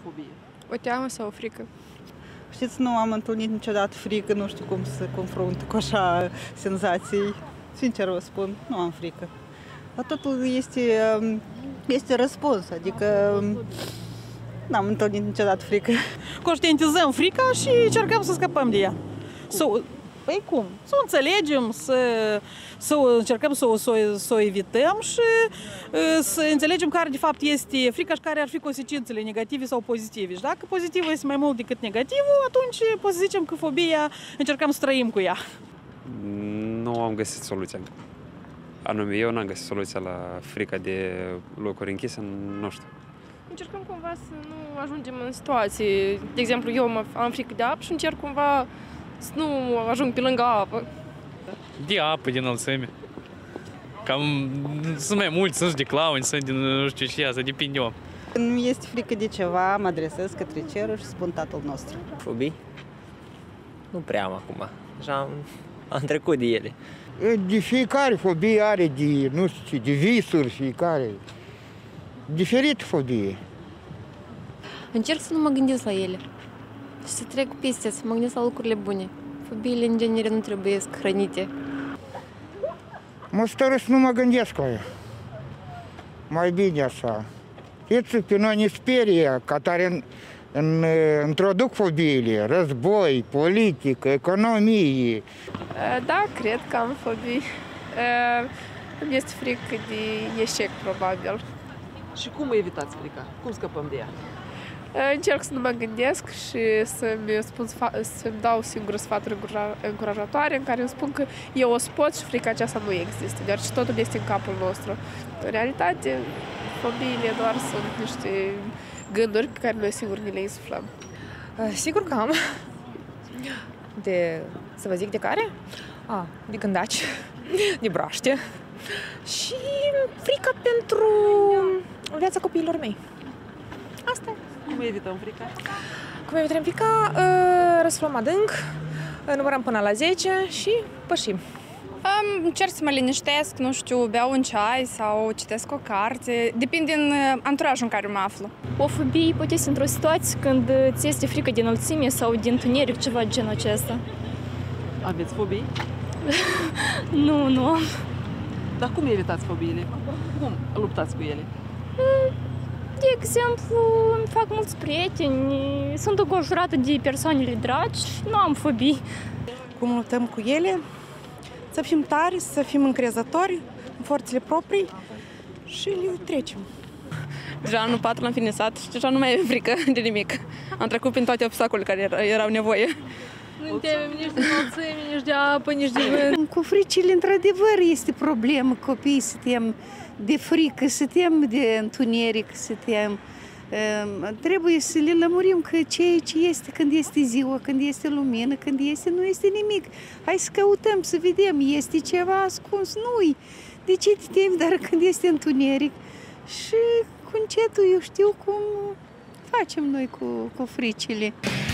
fobie? O teamă sau o frică? Știți, nu am întâlnit niciodată frică, nu știu cum să confrunt cu așa senzații. Sincer vă spun, nu am frică. Dar totul este răspuns, adică n-am întâlnit niciodată frică. Conștientizăm frica și încercăm să scăpăm de ea. Păi cum? Să o înțelegem, să încercăm să o evităm și să înțelegem care de fapt este frica și care ar fi consecințele negative sau pozitive. Și dacă pozitivul este mai mult decât negativul, atunci pot să zicem că fobia încercăm să trăim cu ea. Nu am găsit soluția. Anume, eu n-am găsit soluția la frica de locuri închise, nu știu. Încercăm cumva să nu ajungem în situații. De exemplu, eu am frică de apă și încerc cumva să nu ajung pe lângă apă. De apă, de înălțime. Cam sunt mai mulți, sunt de clowni, sunt din nu știu ce, asta depinde om. Când este frică de ceva, mă adresez către cerul și spun Tatăl nostru. Fobii? Nu prea am acum. Deja am trecut de ele. De fiecare fobie are de, nu știu ce, de visuri fiecare. Diferite fobie. Încerc să nu mă gândesc la ele și să trec peste, să mă gândesc la lucrurile bune. Fobiile, în genere, nu trebuie hrănite. Mă stără să nu mă gândesc la ea. Mai bine așa. Știți, pe noi ne sperie ca tare introduc fobiile, război, politică, economie. Da, cred că am fobii. Îmi este frică de eșec, probabil. Și cum evitați frica? Cum scăpăm de ea? Încerc să nu mă gândesc și să-mi dau singură sfaturi încurajatoare în care îmi spun că eu o să pot și frica aceasta nu există, deoarece totul este în capul nostru. În realitate, fobiile doar sunt niște gânduri pe care noi singuri ne le insuflăm. Sigur că am. Să vă zic de care? De gândaci, de braște și frica pentru viața copiilor mei. Asta e. Cum evităm frica? Cum evităm frica? Răsuflăm adânc, numărăm până la 10 și pășim. Încerc să mă liniștesc, nu știu, beau un ceai sau citesc o carte. Depinde din anturajul în care mă aflu. O fobie poate fi într-o situație când ți este frică de înălțime sau de întuneric, ceva de genul acesta. Aveți fobii? Nu am. Dar cum evitați fobiile? Cum luptați cu ele? De exemplu, îmi fac mulți prieteni, sunt înconjurată de persoanele dragi, nu am fobii. Cum luptăm cu ele? Să fim tari, să fim încrezători în forțele proprii și le trecem. Deja anul 4 l-am finisat și deja nu mai e frică de nimic. Am trecut prin toate obstacolele care erau nevoie. Nu temem nici de înălțime, nici de apă, nici de vânt. Cu fricile, într-adevăr, este problemă. Copiii se tem de frică, se tem de întuneric, se tem. Trebuie să le lămurim că ceea ce este când este ziua, când este lumină, când este, nu este nimic. Hai să căutăm, să vedem, este ceva ascuns, nu-i. De ce te temi, dar când este întuneric? Și cu încetul eu știu cum facem noi cu fricile.